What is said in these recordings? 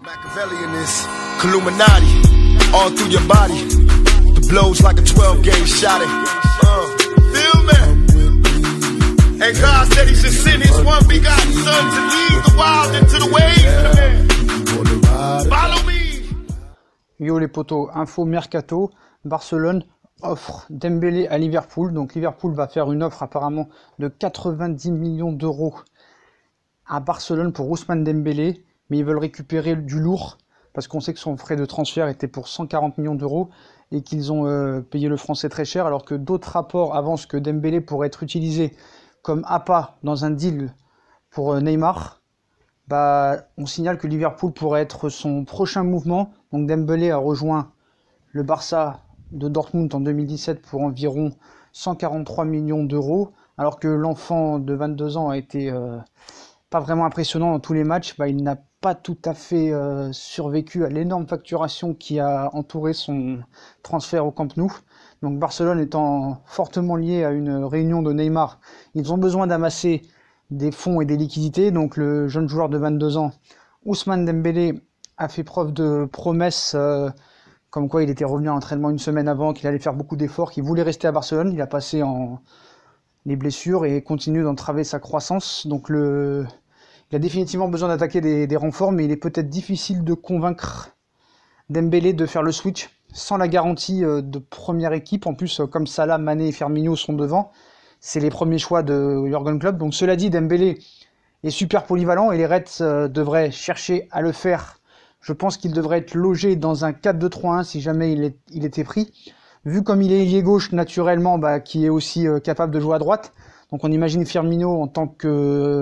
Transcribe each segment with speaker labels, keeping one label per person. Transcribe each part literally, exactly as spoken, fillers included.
Speaker 1: Machiavelli in this Illuminati, all through your body. The blows like a twelve gauge shot. Uh, feel me? And God said He should send His one begotten Son to lead the wild into the ways. Follow me.
Speaker 2: Yo les potos, info mercato. Barcelone offre Dembélé à Liverpool. Donc Liverpool va faire une offre apparemment de quatre-vingt-dix millions d'euros à Barcelone pour Ousmane Dembélé. Mais ils veulent récupérer du lourd parce qu'on sait que son frais de transfert était pour cent quarante millions d'euros et qu'ils ont euh, payé le français très cher, alors que d'autres rapports avancent que Dembélé pourrait être utilisé comme appât dans un deal pour euh, Neymar. Bah, on signale que Liverpool pourrait être son prochain mouvement. Donc Dembélé a rejoint le Barça de Dortmund en deux mille dix-sept pour environ cent quarante-trois millions d'euros, alors que l'enfant de vingt-deux ans a été euh, pas vraiment impressionnant dans tous les matchs. Bah, il n'a pas tout à fait euh, survécu à l'énorme facturation qui a entouré son transfert au Camp Nou. Donc Barcelone étant fortement lié à une réunion de Neymar, ils ont besoin d'amasser des fonds et des liquidités. Donc le jeune joueur de vingt-deux ans, Ousmane Dembélé, a fait preuve de promesses, euh, comme quoi il était revenu à l'entraînement une semaine avant, qu'il allait faire beaucoup d'efforts, qu'il voulait rester à Barcelone. Il a passé en les blessures et continue d'entraver sa croissance. Donc le Il a définitivement besoin d'attaquer des, des renforts, mais il est peut-être difficile de convaincre Dembélé de faire le switch sans la garantie de première équipe. En plus, comme Salah, Mané et Firmino sont devant, c'est les premiers choix de Jürgen Klopp. Donc cela dit, Dembélé est super polyvalent et les Reds devraient chercher à le faire. Je pense qu'il devrait être logé dans un quatre deux trois un si jamais il, est, il était pris. Vu comme il est ailier gauche naturellement, bah, qui est aussi euh, capable de jouer à droite. Donc on imagine Firmino en tant que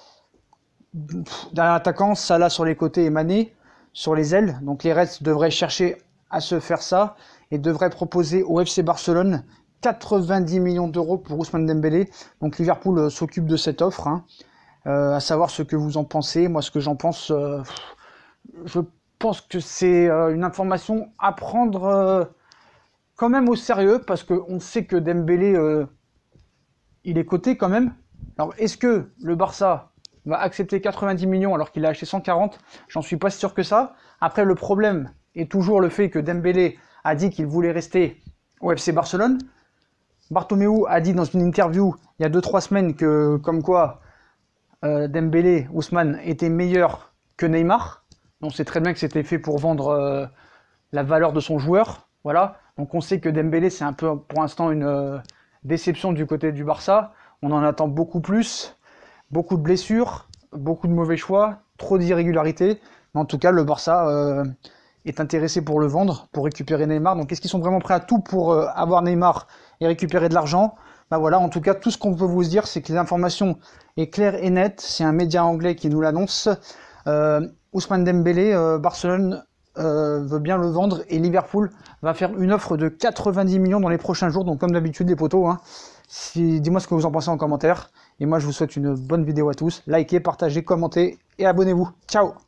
Speaker 2: d'un attaquant, Salah sur les côtés et Mané sur les ailes. Donc les Reds devraient chercher à se faire ça et devraient proposer au F C Barcelone quatre-vingt-dix millions d'euros pour Ousmane Dembélé. Donc Liverpool euh, s'occupe de cette offre, hein. euh, à savoir ce que vous en pensez. Moi, ce que j'en pense, euh, je pense que c'est euh, une information à prendre euh, quand même au sérieux, parce qu'on sait que Dembélé, euh, il est coté quand même. Alors est-ce que le Barça va accepter quatre-vingt-dix millions alors qu'il a acheté cent quarante? J'en suis pas sûr que ça. Après, le problème est toujours le fait que Dembélé a dit qu'il voulait rester au F C Barcelone. Bartomeu a dit dans une interview il y a deux trois semaines que, comme quoi, euh, Dembélé, Ousmane, était meilleur que Neymar. On sait très bien que c'était fait pour vendre euh, la valeur de son joueur. Voilà. Donc on sait que Dembélé, c'est un peu pour l'instant une euh, déception du côté du Barça. On en attend beaucoup plus. Beaucoup de blessures, beaucoup de mauvais choix, trop d'irrégularités. Mais en tout cas, le Barça euh, est intéressé pour le vendre, pour récupérer Neymar. Donc, est-ce qu'ils sont vraiment prêts à tout pour euh, avoir Neymar et récupérer de l'argent? Ben voilà, en tout cas, tout ce qu'on peut vous dire, c'est que l'information est claire et nette. C'est un média anglais qui nous l'annonce. Euh, Ousmane Dembélé, euh, Barcelone euh, veut bien le vendre et Liverpool va faire une offre de quatre-vingt-dix millions dans les prochains jours. Donc, comme d'habitude, les potos, hein, si, dis-moi ce que vous en pensez en commentaire. Et moi, je vous souhaite une bonne vidéo à tous. Likez, partagez, commentez et abonnez-vous. Ciao!